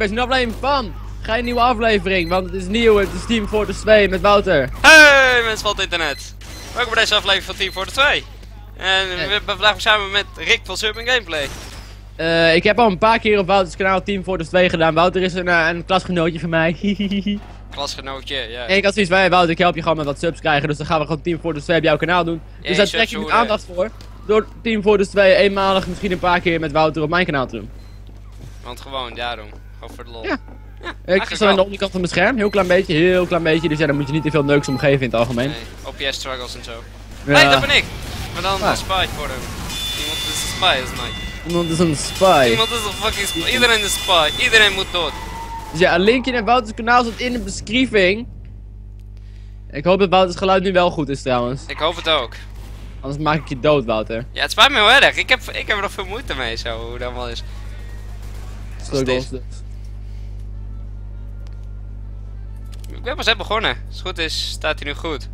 bij een aflevering van. Ga je een nieuwe aflevering, want het is nieuw, het is Team Fortress 2 met Wouter. Hey mensen van het internet. Welkom bij deze aflevering van Team Fortress 2. En we zijn vandaag samen met Rick van Surfing Gameplay. Ik heb al een paar keer op Wouters kanaal Team Fortress 2 gedaan. Wouter is een klasgenootje van mij. Klasgenootje, ja. En ik had zoiets van, Wouter, ik help je gewoon met wat subs krijgen, dus dan gaan we gewoon Team Fortress 2 op jouw kanaal doen. Dus daar trek je nu aandacht voor. Door Team Fortress 2 eenmalig, misschien een paar keer met Wouter op mijn kanaal te doen. Want gewoon, daarom. Gewoon voor de lol. Ja. Ik sta aan de onderkant van mijn scherm, heel klein beetje, dus ja, dan moet je niet te veel neuks omgeven in het algemeen. Nee, OPS struggles en zo. Ja. Hey, dat ben ik! Maar dan een spy voor hem. Iemand is een spy, dat is mij. Iemand is een spy. Iemand is een fucking spy. Iedereen is spy. Iedereen moet dood. Dus ja, een linkje naar Wouters kanaal staat in de beschrijving. Ik hoop dat Wouters geluid nu wel goed is trouwens. Ik hoop het ook. Anders maak ik je dood, Wouter. Ja, het spijt me heel erg. Ik heb er nog veel moeite mee, zo, hoe dat allemaal is. Struggles dus. Ik ben pas net begonnen. Als het goed is, staat hij nu goed.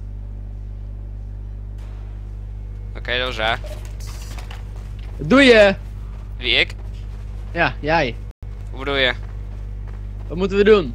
Oké, dat was raar. Wat doe je? Wie, ik? Ja, jij. Hoe bedoel je? Wat moeten we doen?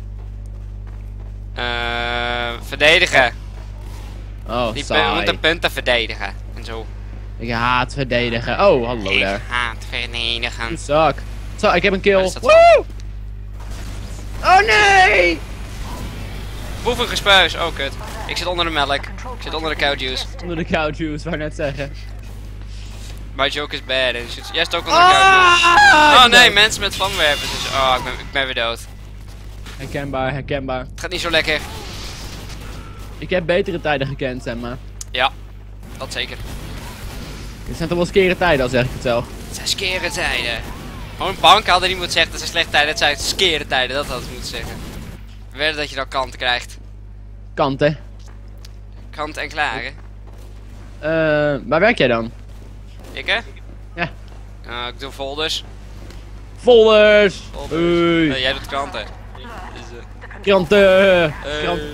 Verdedigen. Oh, We saai. moeten punten verdedigen. En zo. Ik haat verdedigen. Oh, hallo daar. Ik haat verdedigen. Zak. Zo, ik heb een kill. Waar is dat Woe! Oh nee! Boevengespuis. Oh, kut. Ik zit onder de melk. Ik zit onder de cow juice. Onder de cow juice, wou net zeggen. My joke is bad. En jij zit ook onder de cow juice. Oh nee, mensen met vlamwerpers. Dus, oh, ik ben weer dood. Herkenbaar, herkenbaar. Het gaat niet zo lekker. Ik heb betere tijden gekend, zeg maar. Ja, dat zeker. Dit zijn toch wel skere tijden, al zeg ik het zelf. Het zijn skere tijden. Gewoon bank hadden niet moeten zeggen dat zijn slechte tijden. Het zijn skere tijden, dat had het moeten zeggen. Verder dat je dan kant krijgt. Kanten. Kant en klaar, hè? Waar werk jij dan? Ik, hè? Ja. Ik doe folders. Folders! Folders. Hey. Jij doet kranten. Dus, Kranten! Hey. Kranten.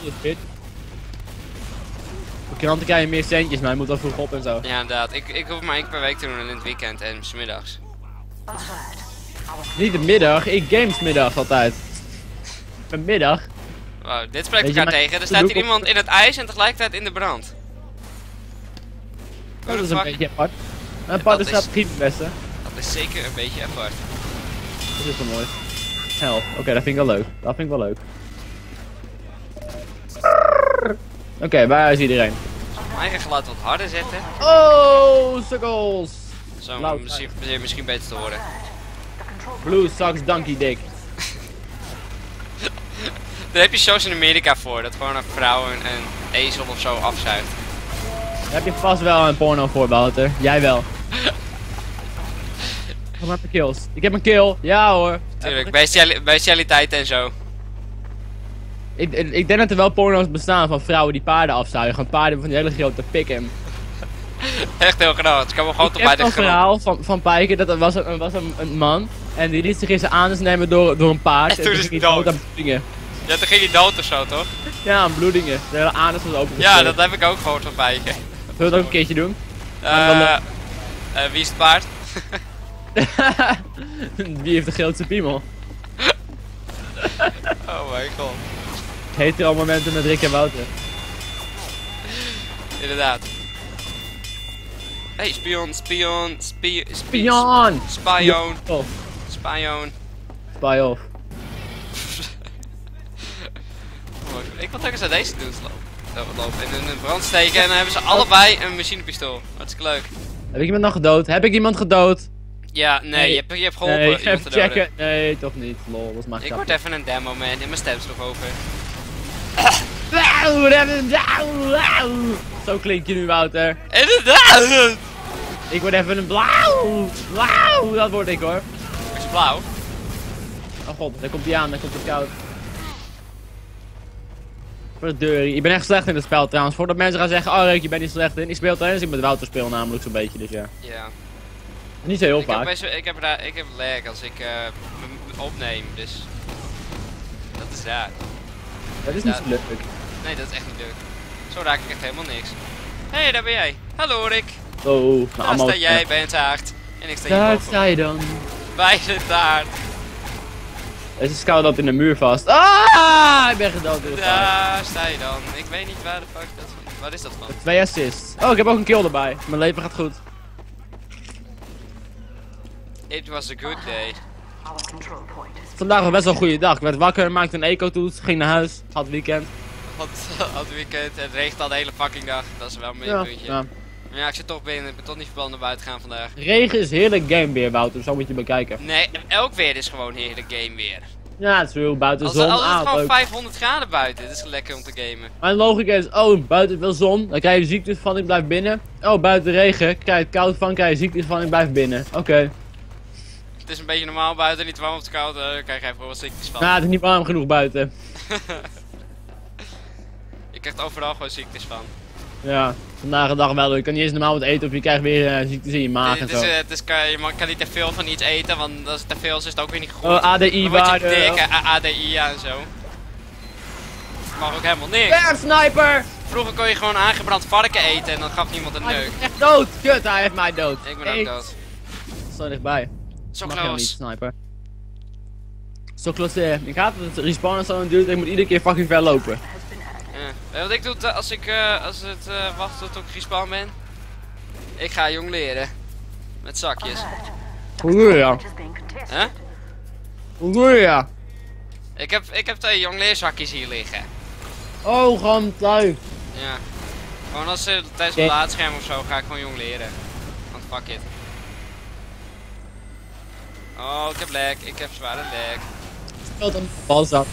Voor kranten krijg je meer centjes, maar je moet wel vroeg op en zo. ja, inderdaad. Ik hoef maar één keer per week te doen en in het weekend en 's middags. Niet de middag, ik games middag altijd. Een middag? Wow, dit spreekt Weet je, elkaar maar- tegen. Er staat hier iemand in het ijs en tegelijkertijd in de brand. Dat is fuck? een beetje apart. Een aparte dat is- strategie het beste. Dat is zeker een beetje apart. Dat is wel mooi. Help. Oké, dat vind ik wel leuk. Dat vind ik wel leuk. Oké, waar is iedereen? Mijn eigen geluid wat harder zetten. Oh, sukkels! Zo Loud. misschien beter te horen. Blue sucks donkey dick. Daar heb je shows in Amerika voor, dat gewoon een vrouw een ezel of zo afzuigt. Daar heb je vast wel een porno voor, Wouter. Jij wel. Kom maar de kills. Ik heb een kill. Ja hoor. Tuurlijk, bestialiteit en zo. Ik denk dat er wel porno's bestaan van vrouwen die paarden afzuigen. Want paarden hebben van die hele grote pikken. Echt heel groot, ik kan me gewoon Ik tot bij heb de een grond. verhaal van Pijker, dat er was een man. En die liet zich in zijn anus nemen door een paard. En toen is ging hij hij dood. aan bloedingen. Ja, toen ging hij dood of zo, toch? Ja, aan bloedingen. De hele anus was open. Ja, dat heb ik ook gehoord van Bijke. Zullen we het ook een keertje doen? Wie is het paard? Wie heeft de grootste piemel? Oh mijn god. Hetero momenten met Rick en Wouter. Inderdaad. Hey, spion. Spion! Spion. Off. Spion. Spy off. Ik wil telkens naar deze doen lopen en in een brand steken en dan hebben ze allebei een machinepistool. Hartstikke leuk. Heb ik iemand nog gedood? Heb ik iemand gedood? Ja, nee, je hebt geholpen Nee, iemand even te doden. checken. Nee, toch niet. Lol, dat is maar Ik word even een demo man en mijn stem sloeg over. Zo klink je nu, Wouter. Inderdaad! Ik word even een blauw. Blauw, dat word ik hoor. Is het blauw? Oh god, daar komt hij aan, daar komt het koud. Voor de deur. Ik ben echt slecht in het spel trouwens. Voordat mensen gaan zeggen, oh Rick, je bent niet slecht in. Ik speel het eens, ik met Wouter speel namelijk zo'n beetje, dus ja. Ja. Niet zo heel Ik vaak. heb lag als ik me opneem, dus dat is raar. Dat is niet zo leuk. Nee, dat is echt niet leuk. Zo raak ik echt helemaal niks. Hé, hey, daar ben jij. Hallo Rick. Oh, Daar sta jij bij een taart. En ik sta Daar hierboven. sta je dan. Bij de taart. Deze scout loopt in de muur vast. Ah, ik ben gedood door de fire. Daar sta je dan. Ik weet niet waar de fuck dat van. Waar is dat van? 2 assists. Oh, ik heb ook een kill erbij. Mijn leven gaat goed. It was a good day. Vandaag was best wel een goede dag. Ik werd wakker, maakte een eco-toets, ging naar huis, had weekend. Had weekend, het regent al de hele fucking dag. Dat is wel een minpuntje. Ja. Maar ja, ik zit toch binnen. Ik ben toch niet van naar buiten gaan vandaag. Regen is heerlijk gameweer, Wouter. Zo moet je bekijken. Nee, elk weer is gewoon heerlijk game weer. Ja, het is wel buiten Als zon. het gewoon Leuk. 500 graden buiten. Het is lekker om te gamen. Mijn logica is, oh, buiten veel zon, dan krijg je ziektes van, ik blijf binnen. Oh, buiten regen, krijg je het koud van, krijg je ziektes van, ik blijf binnen. Oké. Het is een beetje normaal buiten, niet warm of te koud. Daar krijg je even wat ziektes van. Nou, het is niet warm genoeg buiten. Je krijgt overal gewoon ziektes van. Ja, vandaag de dag wel. Je kan niet eens normaal wat eten of je krijgt weer ziektes in je maag en zo. Je kan niet te veel van iets eten, want als het te veel is, is het ook weer niet goed. Oh, ADI-waarde. Dan word je dik, ADI ja en zo. Mag ook helemaal niks. Bam, sniper! Vroeger kon je gewoon aangebrand varken eten en dan gaf niemand een Hij neuk. is echt dood! Kut, hij heeft mij dood. Ik ben ook dood. Zo dichtbij. Zo Mag helemaal niet, close. sniper. Zo close. Ik haat dat het respawnen zo lang duurt. Ik moet iedere keer fucking ver lopen. Ja. Wat ik doe als het wacht tot ik respawn ben? Ik ga jong leren. Met zakjes. Hoe doe je dat? Huh? Hoe doe je dat? Ik heb 2 jong leerzakjes hier liggen. Oh, gewoon thuis. Ja. Gewoon als tijdens mijn laadscherm of zo ga ik gewoon jong leren. Want fuck it. Oh, ik heb lag. Ik heb zware lag. Speelt een balzak.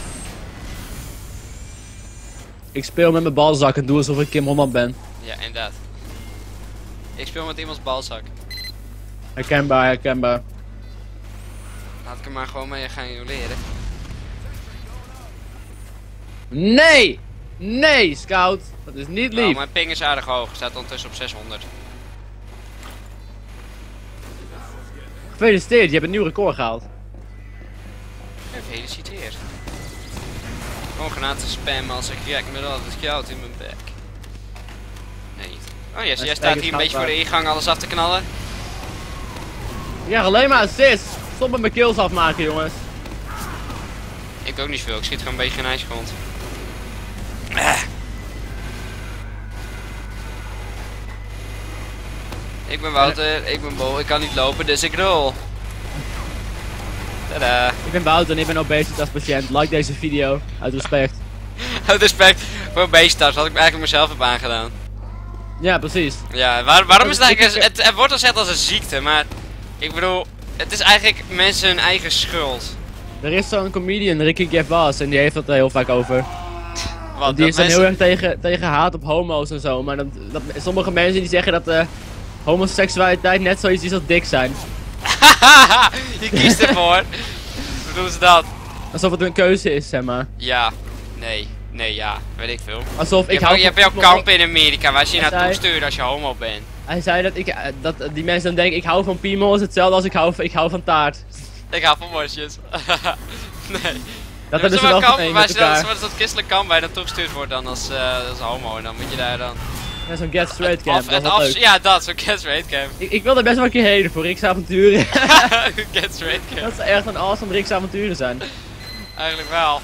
Ik speel met mijn balzak en doe alsof ik Kim Holland ben. Ja, inderdaad. Ik speel met iemands balzak. Herkenbaar, herkenbaar. Laat ik er maar gewoon mee gaan jong leren. Nee! Nee, scout. Dat is niet lief. Oh, mijn ping is aardig hoog. Staat ondertussen op 600. Gefeliciteerd, je hebt een nieuw record gehaald. Gefeliciteerd. Gewoon granaten spammen als ik react met altijd koud in mijn bek. Nee niet. Oh yes, jij staat hier een beetje voor de ingang alles af te knallen. Ja, alleen maar assist. Stop met mijn kills afmaken, jongens. Ik ook niet veel, ik schiet gewoon een beetje geen ijsgrond. Ik ben Wouter, ik ben Bol, ik kan niet lopen, dus ik rol. Tada. Ik ben Wouter en ik ben obesitas-patiënt. Like deze video, uit respect. Uit respect voor obesitas, wat ik eigenlijk mezelf heb aangedaan. Ja, precies. Ja, waarom is het eigenlijk, het wordt al gezegd als een ziekte, maar ik bedoel, het is eigenlijk mensen hun eigen schuld. Er is zo'n comedian, Ricky Gervais, en die heeft het er heel vaak over. Wat, Die is dan mensen... heel erg tegen haat op homo's en zo, maar sommige mensen die zeggen dat homoseksualiteit net zoiets is als dik zijn. Je kiest ervoor. Hoe doen ze dat? Alsof het een keuze is, zeg maar. Ja, nee, ja, weet ik veel. Alsof Je hebt jouw kamp in Amerika waar ze je naartoe sturen als je homo bent. Hij zei dat die mensen dan denken, ik hou van piemel is hetzelfde als ik hou van taart. Ik hou van worstjes. Nee. Dat hebben ze wel gemeen met elkaar. Waar dat christelijk kamp waar je naartoe gestuurd wordt dan als homo en dan moet je daar dan... Ja, zo'n get straight camp, dat is wel leuk. Ja, dat, zo'n get straight camp. Ik wil er best wel een keer heen voor Rick's avonturen. Get straight camp. Dat zou echt een awesome Rick's avonturen zijn. Eigenlijk wel.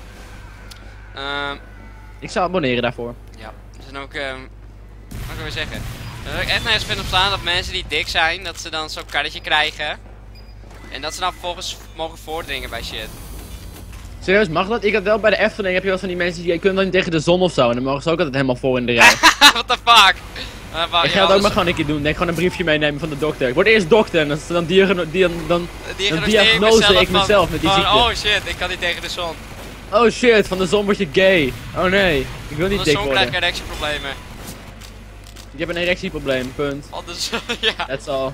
Ik zou abonneren daarvoor. Ja, er zijn ook, wat kan ik weer zeggen? Dat ik echt nergens vind op staan dat mensen die dik zijn, dat ze dan zo'n karretje krijgen. En dat ze dan vervolgens mogen voordringen bij shit. Serieus, mag dat? Ik had wel bij de Efteling, heb je wel van die mensen die kunnen dan niet tegen de zon of zo. En dan mogen ze ook altijd helemaal voor in de rij. What the fuck? Ik ga het ook maar gewoon een keer doen. Denk gewoon een briefje meenemen van de dokter. Ik word eerst dokter en dan diagnose ik mezelf met die ziekte. Oh shit, ik kan niet tegen de zon. Oh shit, van de zon word je gay. Oh nee, ik wil niet dik Van de zon krijg worden. ik erectieproblemen. Ik heb een erectieprobleem, punt. Anders, ja. That's all.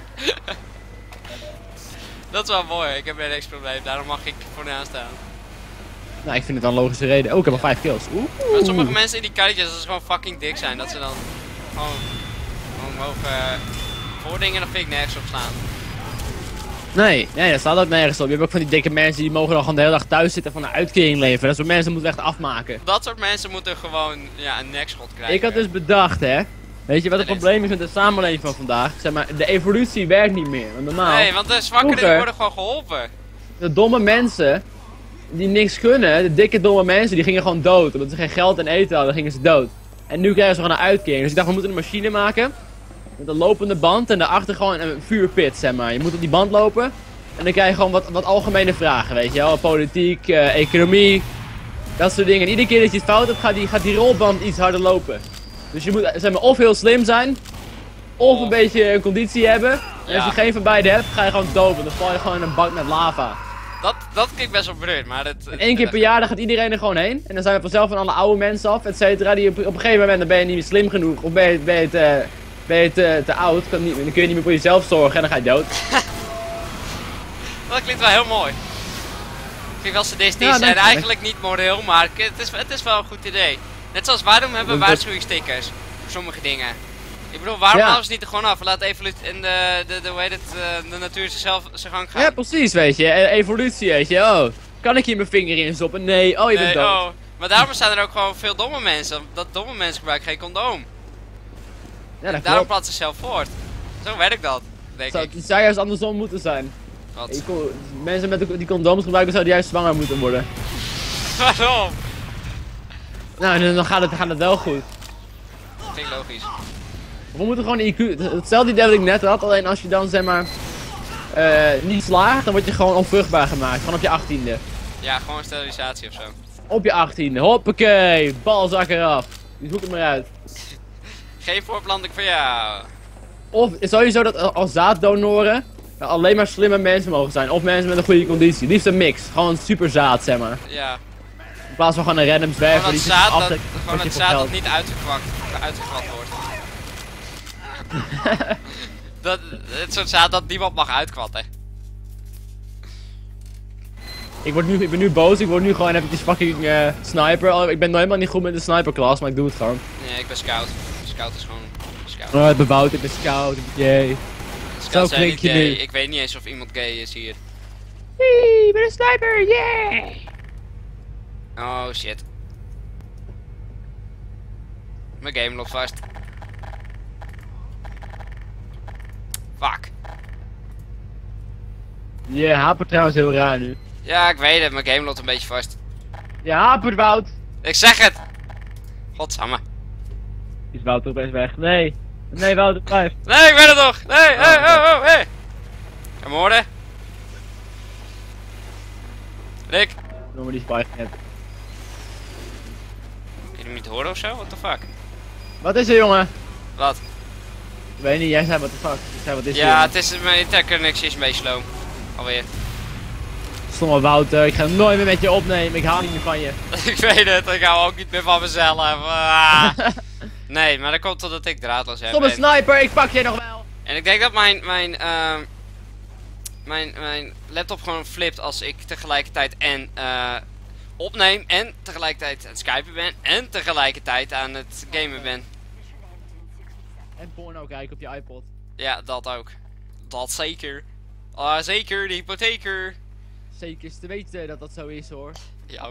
Dat is wel mooi, ik heb een erectieprobleem, daarom mag ik voor nu aanstaan. Nou, ik vind het wel een logische reden. Oh, ik heb al 5 kills. Maar sommige mensen in die karretjes, dat ze gewoon fucking dik zijn, dat ze dan gewoon mogen voordingen, dat vind ik nergens op slaan. Nee, dat staat ook nergens op. Je hebt ook van die dikke mensen die mogen dan gewoon de hele dag thuis zitten van een uitkering leveren. Dat soort mensen moeten we echt afmaken. Dat soort mensen moeten gewoon een nekschot krijgen. Ik had dus bedacht, hè. Weet je wat het probleem is met de samenleving van vandaag? Zeg maar, de evolutie werkt niet meer. Want normaal, Nee, want de zwakkeren worden gewoon geholpen. de domme mensen, die niks kunnen, de dikke domme mensen, die gingen gewoon dood. Omdat ze geen geld en eten hadden, gingen ze dood. En nu krijgen ze gewoon een uitkering. Dus ik dacht, we moeten een machine maken. Met een lopende band en daarachter gewoon een vuurpit, zeg maar. Je moet op die band lopen. En dan krijg je gewoon wat algemene vragen, weet je wel. Politiek, economie, dat soort dingen. En iedere keer dat je het fout hebt, gaat die rolband iets harder lopen. Dus je moet, zeg maar, of heel slim zijn, of een beetje een conditie hebben. En als je geen van beide hebt, ga je gewoon dood. Dan val je gewoon in een bak met lava. Dat klinkt best wel breed, maar het... En 1 keer per jaar dan gaat iedereen er gewoon heen. En dan zijn we vanzelf van alle oude mensen af, et cetera. Die op een gegeven moment dan ben je niet meer slim genoeg. Of ben je te oud. Dan kun je niet meer voor jezelf zorgen en dan ga je dood. Dat klinkt wel heel mooi. Klinkt wel sadistisch en eigenlijk niet moreel, maar het is wel een goed idee. Net zoals waarom hebben we waarschuwingsstickers voor sommige dingen. Ik bedoel, waarom houden ze het niet er gewoon af? Laat evolutie en de natuur zichzelf zijn gang gaan. Ja, precies, weet je. Evolutie, weet je. Oh, kan ik hier mijn vinger in stoppen? Nee, oh, je bent dood. Oh. Maar daarom zijn er ook gewoon veel domme mensen. Dat domme mensen gebruiken geen condoom. Ja, dat daarom plaatsen ze zelf voort. Zo werkt dat, denk ik. Het zou juist andersom moeten zijn. Wat? Mensen met die condooms gebruiken zouden juist zwanger moeten worden. Waarom? Nou, dan gaat het wel goed. Klinkt logisch. We moeten gewoon IQ... Hetzelfde idee wat ik net had, alleen als je dan zeg maar... niet slaagt, dan word je gewoon onvruchtbaar gemaakt. Gewoon op je 18e. Ja, gewoon sterilisatie ofzo. Op je 18e, hoppakee, balzak eraf. Zoek het maar uit. Geen voorplanting voor jou. Of sowieso dat als zaaddonoren alleen maar slimme mensen mogen zijn. Of mensen met een goede conditie. Liefst een mix. Gewoon super zaad, zeg maar. Ja. In plaats van gewoon een random zwerver die gewoon het zaad dat niet uitgekwakt wordt. Het soort zaad dat niemand mag uitkwatten. Ik ben nu boos, ik word nu gewoon eventjes fucking sniper. Ik ben nog helemaal niet goed met de sniperklas, maar ik doe het gewoon. Nee, ik ben scout. Scout is gewoon scout. Oh, ik ben Wout, ik ben scout, jee. Scouts zijn niet gay. Ik weet niet eens of iemand gay is hier. Wee, ik ben een sniper, yeah! Oh shit. Mijn game loopt vast. Fuck. Je hapert trouwens heel raar nu. Ja, ik weet het, mijn game loopt een beetje vast. Je hapert, Wout. Ik zeg het! Godsamme. Is Wout opeens weg? Nee. Nee, Wout, blijf. Nee, ik ben er nog! Nee, hey! Ga me horen? Rick? Noem maar die spy net. Kun je hem niet horen ofzo? What the fuck? Wat is er, jongen? Wat? Ik weet niet, jij zei what the fuck. Ik zei wat is er, ja, jongen? het is mijn internetconnectie is een beetje slow. Alweer. Stomme Wouter, ik ga nooit meer met je opnemen, ik hou niet meer van je. Ik weet het, ik hou ook niet meer van mezelf. Ah. Nee, maar dat komt totdat ik draadloos heb. Stomme sniper, ik pak je nog wel. En ik denk dat mijn laptop gewoon flipt als ik tegelijkertijd opneem en tegelijkertijd aan het skypen ben en tegelijkertijd aan het gamen ben. En porno kijken op je iPod. Ja, dat ook. Dat zeker. Zeker, de hypotheker. Zeker is te weten dat dat zo is, hoor. Ja.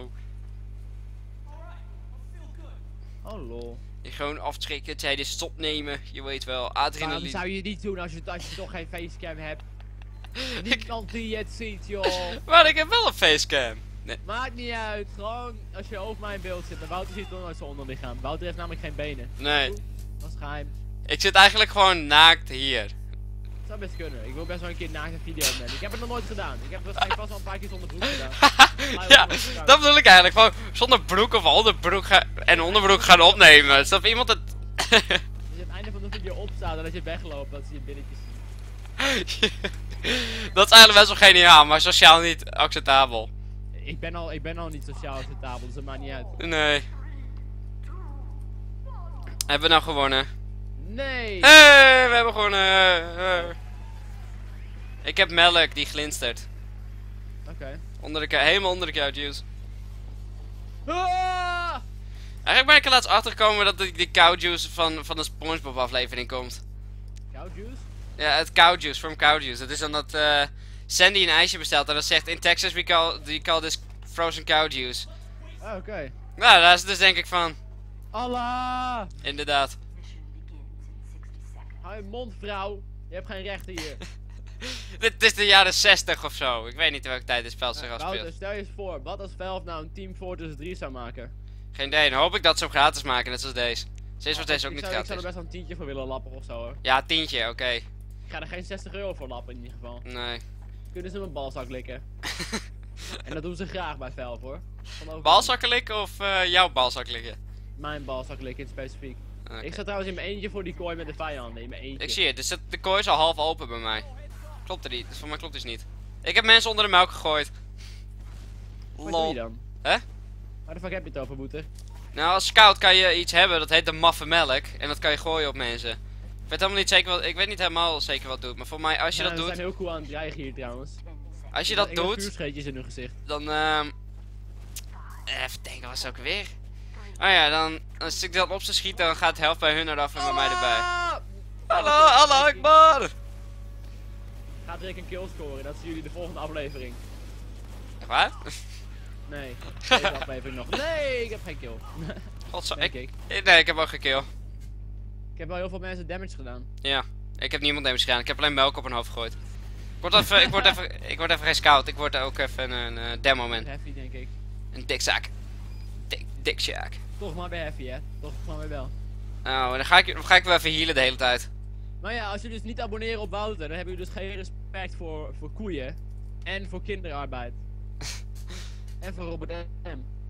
Oh lol. Je gewoon afschrikken tijdens stopnemen, je weet wel, adrenaline. Waarom zou je niet doen als je toch geen facecam hebt? Niemand die het ziet, joh. Maar ik heb wel een facecam. Nee. Maakt niet uit, gewoon als je over mijn beeld zit. En Wouter ziet toch nooit zijn onderlichaam. Wouter heeft namelijk geen benen. Nee. Dat is geheim. Ik zit eigenlijk gewoon naakt hier. Dat zou best kunnen. Ik wil best wel een keer naakt een video opnemen. Ik heb het nog nooit gedaan. Ik heb waarschijnlijk pas al een paar keer zonder broek gedaan. Ja, dat bedoel ik eigenlijk. Gewoon zonder broek of onderbroek en onderbroek gaan opnemen. Snap iemand het? Als je aan het einde van de video opstaat en dat je wegloopt, dat ze je binnetjes zien. Dat is eigenlijk best wel geniaal, maar sociaal niet acceptabel. Ik ben al niet sociaal acceptabel, dus dat maakt niet uit. Nee. Hebben we nou gewonnen? Nee! Hey, we hebben gewonnen! Ik heb melk die glinstert. Oké. Helemaal onder de couch, juice. Ah! Eigenlijk ben ik er laatst achtergekomen dat die cow juice van de SpongeBob aflevering komt. Cow juice? Ja, het cow juice, from cow juice. Dat is dan dat Sandy een ijsje bestelt en dat zegt in Texas we call this frozen cow juice. Oh, oké. Nou, daar is dus denk ik van. Allah! Inderdaad. Hou je mond, vrouw. Je hebt geen rechten hier. Dit is de jaren 60 of zo. Ik weet niet welke tijd dit spel zich Wouter, afspeelt. stel je eens voor, wat als Valve nou een Team Fortress 3 zou maken? Geen idee, dan hoop ik dat ze hem gratis maken, net zoals deze. Steeds wordt deze ook Ik niet zou er gratis. best wel een tientje voor willen lappen of zo hoor. Ja, tientje, oké. Ik ga er geen 60 euro voor lappen in ieder geval. Nee. Kunnen ze mijn balzak likken. En dat doen ze graag bij Valve hoor. Balzakken likken of jouw balzak likken? Mijn balzak likken in specifiek. Oké. Ik sta trouwens in mijn eentje voor die kooi met de vijanden, in mijn eentje. Ik zie het, dus de kooi is al half open bij mij. Klopt er niet, dus voor mij klopt dus niet. Ik heb mensen onder de melk gegooid. Wat doe Lol. je dan? Hè? Waar de fuck heb je het over, boete? Nou, als scout kan je iets hebben, dat heet de maffe melk. En dat kan je gooien op mensen. Ik weet helemaal niet zeker wat, ik weet niet helemaal zeker wat het doet. Maar voor mij, als je dat We doet, zijn heel cool aan het dreigen hier trouwens. als je dat Ik heb doet, vuurscheetjes in hun gezicht. dan even denken, wat is het ook weer? Oh ja, dan als ik dat op ze schiet, dan gaat de helft bij hun eraf en bij mij erbij. Hallo, Allah Akbar! Gaat Rick een kill scoren, dat zien jullie de volgende aflevering. Echt waar? Nee, deze aflevering nog. Nee, ik heb geen kill. Godzo, Denk ik. nee, ik heb ook geen kill. Ik heb wel heel veel mensen damage gedaan. Ja, ik heb niemand damage gedaan. Ik heb alleen melk op hun hoofd gegooid. Ik word even geen scout. Ik word ook even een demo man. Heavy denk ik. Een dikzak. Dikzak. Toch maar weer heavy hè. Toch maar weer wel. Oh, dan ga ik wel even healen de hele tijd. Maar ja, als jullie dus niet abonneren op Wouter, dan hebben jullie dus geen respect voor koeien. En voor kinderarbeid. En voor Robert M.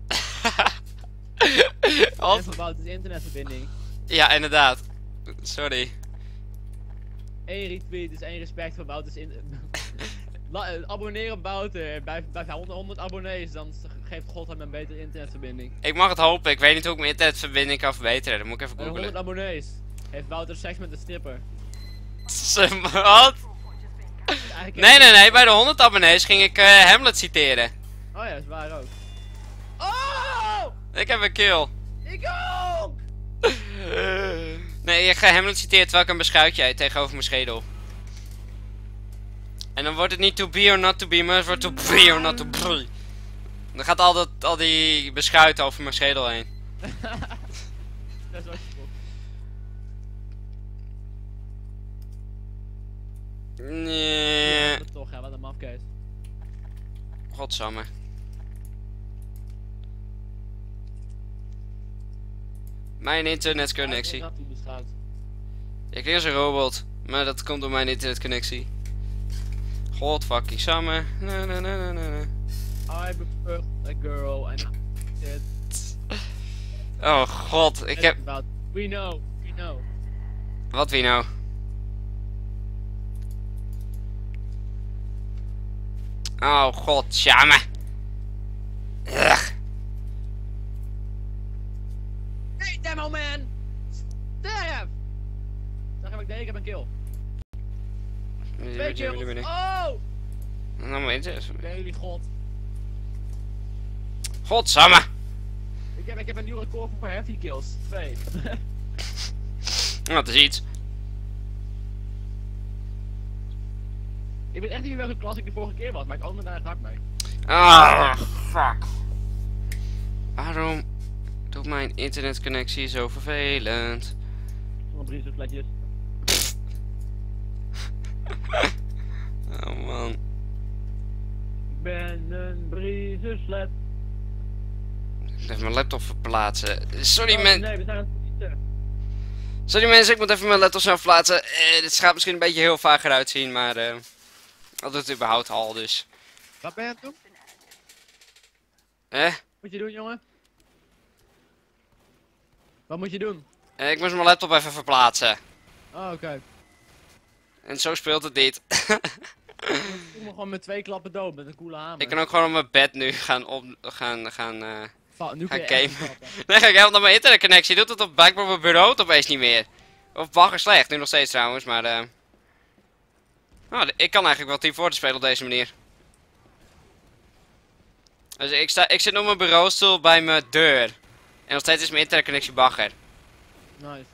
En voor Wouters internetverbinding. Ja, inderdaad. Sorry. 1 retweet is 1 respect voor Wouters abonneer op Wouter. Bij 100 abonnees, dan geeft God hem een betere internetverbinding. Ik mag het hopen. Ik weet niet hoe ik mijn internetverbinding kan verbeteren. Dan moet ik even Bij googlen. 100 abonnees heeft Wouter seks met een stripper. Wat? Dus eigenlijk Nee. Bij de 100 abonnees ging ik Hamlet citeren. Oh ja, dat is waar ook. Oh! Ik heb een kill. Ik ook! Nee, ik ga Hamlet citeren terwijl ik een beschuitje eet tegenover mijn schedel. En dan wordt het niet to be or not to be, maar het wordt to be or not to be. Dan gaat al die beschuit over mijn schedel heen. Dat is wel cool. Nee. Ja, dat toch, hè, wat een mafkees. Godsamme. Mijn internetconnectie. Dat die beschouwt. Ik klink als een robot, maar dat komt door mijn internetconnectie. God fucking samen. I prefer a girl and it. Oh god, ik heb... We know. Wat wie nou? Oh god, samen. Ugh. Hey, demo man! Sterf! Zag je wat ik deed? Ik heb een kill. 2 kills. Oh! Nou maar eens. Ben jullie god. Godsamme. Ik heb een nieuw record voor heavy kills. 2. Dat is iets. Ik weet echt niet meer welke klas ik de vorige keer was, maar ik oom me daar hard mee. Ah, fuck. Waarom doet mijn internetconnectie zo vervelend? Zonder briefsfletjes. Oh man. Ik ben een briezenflat. Even mijn laptop verplaatsen. Sorry, Nee, we zijn aan het tweeten. Sorry mensen, ik moet even mijn laptop snel verplaatsen. Dit gaat misschien een beetje heel vager uitzien, maar dat doet het überhaupt al, dus. Wat ben je aan het doen? Wat Wat moet je doen, jongen? Wat moet je doen? ik moest mijn laptop even verplaatsen. Oh, oké. En zo speelt het niet. Ik voel me gewoon met 2 klappen dood, met een coole hamer. Ik kan ook gewoon op mijn bed nu gaan Nu gaan kun je gamen. echt klappen. Nee, ga ik helemaal naar mijn internetconnectie. Doet het op blijkbaar op mijn bureau het opeens niet meer. Of bagger slecht, nu nog steeds trouwens, maar oh, ik kan eigenlijk wel Team Fortress spelen op deze manier. Dus ik zit op mijn bureaustoel bij mijn deur. En nog steeds is mijn internetconnectie bagger. Nice.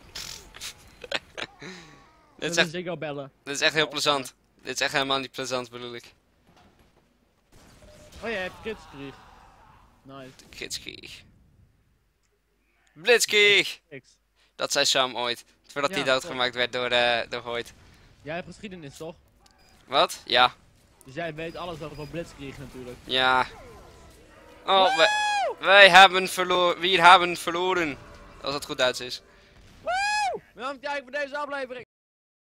Dit is Met echt, een Ziggo bellen. dit is echt heel plezant. Dit is echt helemaal niet plezant, bedoel ik. Oh, je hebt kitskrieg. Nice. Kitskrieg. Blitzkrieg! X. Dat zei Sam ooit. Voordat Ja, hij doodgemaakt werd door Hoyt. Jij hebt geschiedenis, toch? Wat? Ja. Dus jij weet alles over Blitzkrieg natuurlijk. Ja. Oh, wij hebben verloren. We hebben verloren. Als het goed Duits is. Bedankt jij voor deze aflevering.